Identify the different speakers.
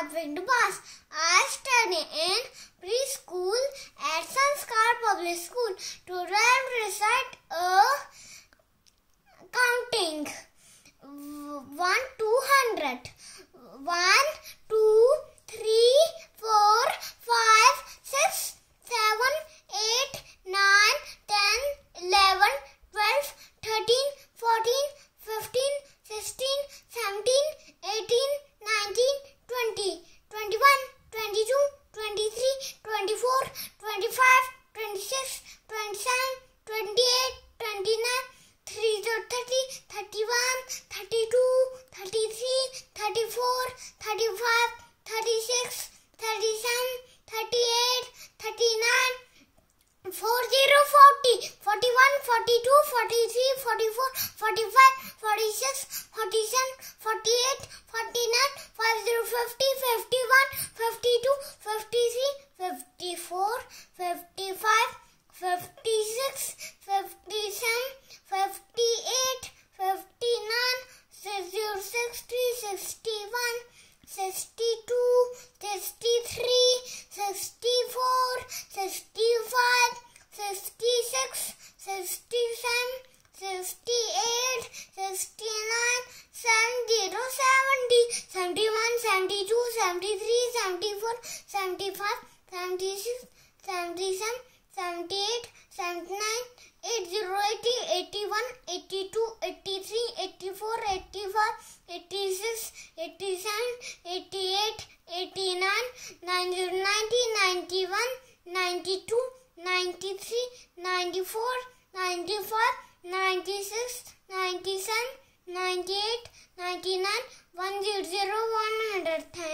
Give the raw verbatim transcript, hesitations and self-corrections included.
Speaker 1: Satvik. I study in preschool at Sanskar Public School. Today I will recite a counting one to hundred. One, two, three, four, five, six, seven, eight, nine, ten, eleven, twelve, thirteen, fourteen, fifteen, sixteen, seventeen, eighteen, nineteen, twenty, twenty-one, twenty-two, twenty-three, twenty-four, twenty-five, twenty-six, twenty-seven, twenty-eight, twenty-nine, thirty, thirty-one, thirty-two, thirty-three, thirty-four, thirty-five, thirty-six, thirty-seven, thirty-eight, thirty-nine, forty, forty, forty-one, forty-two, forty-three, forty-four, forty-five, forty-six, forty-seven, forty-eight, forty-nine, fifty, fifty-one, fifty-two, fifty-three, fifty-four, fifty-five, fifty-six, fifty-seven, fifty-eight, fifty-nine, sixty, sixty-one, sixty-two, sixty-three, sixty-four, sixty-five, sixty-six, sixty-seven, sixty-eight, sixty-nine, seventy, seventy, seventy-one, seventy-two, seventy-three, seventy-four, seventy-five, seventy-six, seventy-seven, seventy-eight, seventy-nine, eighty, eighty, eighty-one, eighty-two, eighty-three, eighty-four, eighty-five, eighty-six, eighty-seven, eighty-eight, eighty-nine, ninety, ninety, ninety-one, ninety-two, ninety-three, ninety-four, ninety-five, ninety-six, ninety-seven, ninety-eight, ninety-nine, one hundred, one hundred.